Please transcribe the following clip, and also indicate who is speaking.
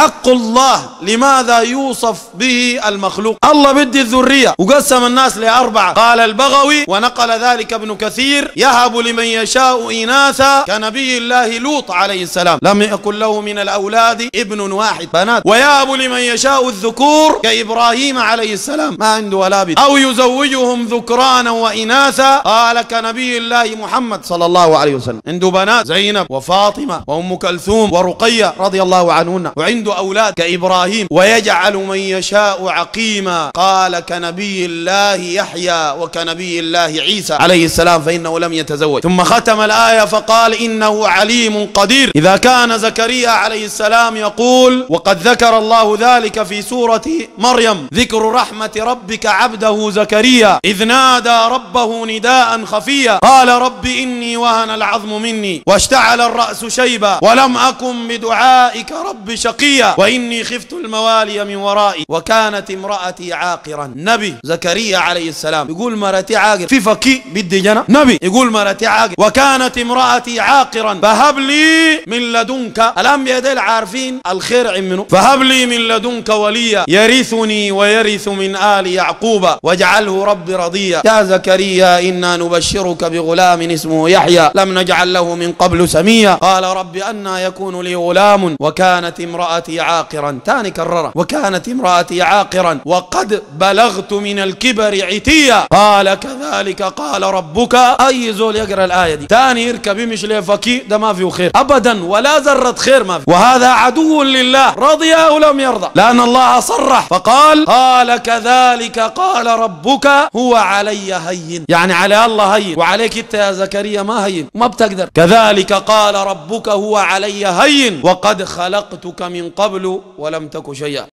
Speaker 1: حق الله لماذا يوصف به المخلوق؟ الله بدي الذرية وقسم الناس لأربعة. قال البغوي ونقل ذلك ابن كثير: يهب لمن يشاء إناثا كنبي الله لوط عليه السلام، لم يكن له من الأولاد ابن واحد، بنات. ويهب لمن يشاء الذكور كإبراهيم عليه السلام، ما عنده ولا بنت. أو يزوجهم ذكرانا وإناثا، قال كنبي الله محمد صلى الله عليه وسلم، عنده بنات زينب وفاطمة وأم كلثوم ورقية رضي الله عنهن، وعنده أولاد كإبراهيم. ويجعل من يشاء عقيما، قال كنبي الله يحيى وكنبي الله عيسى عليه السلام فإنه لم يتزوج. ثم ختم الآية فقال: إنه عليم قدير. إذا كان زكريا عليه السلام يقول، وقد ذكر الله ذلك في سورة مريم: ذكر رحمة ربك عبده زكريا إذ نادى ربه نداء خفيا قال رب إني وهن العظم مني واشتعل الرأس شيبا ولم أكن بدعائك رب شقيا وإني خفت الموالي من ورائي وكانت امرأتي عاقرا. نبي زكريا عليه السلام يقول مرتي عاقر، في فكي بدي جنة نبي يقول مرتي عاقر وكانت امرأتي عاقرا فهب لي من لدنك. الأنبياء ديل عارفين الخير عمنه. فهب لي من لدنك وليا يرثني ويرث من آل يعقوب واجعله رب رضيا. يا زكريا إنا نبشرك بغلام اسمه يحيى لم نجعل له من قبل سميا. قال رب أنى يكون لي غلام وكانت امرأتي عاقرا. تاني كررها: وكانت امرأتي عاقرا وقد بلغت من الكبر عتيا. قال كذلك قال ربك. أي زول يقرأ الآية دي تاني يركب مش لفكي، ده ما فيه خير أبدا ولا ذرة خير ما فيه. وهذا عدو لله رضي أو لم يرضى، لأن الله صرح فقال: قال كذلك قال ربك هو علي هين، يعني على الله هين، وعليك انت يا زكريا ما هين، ما بتقدر. كذلك قال ربك هو علي هين وقد خلقتك من قبل ولم تك شيئا.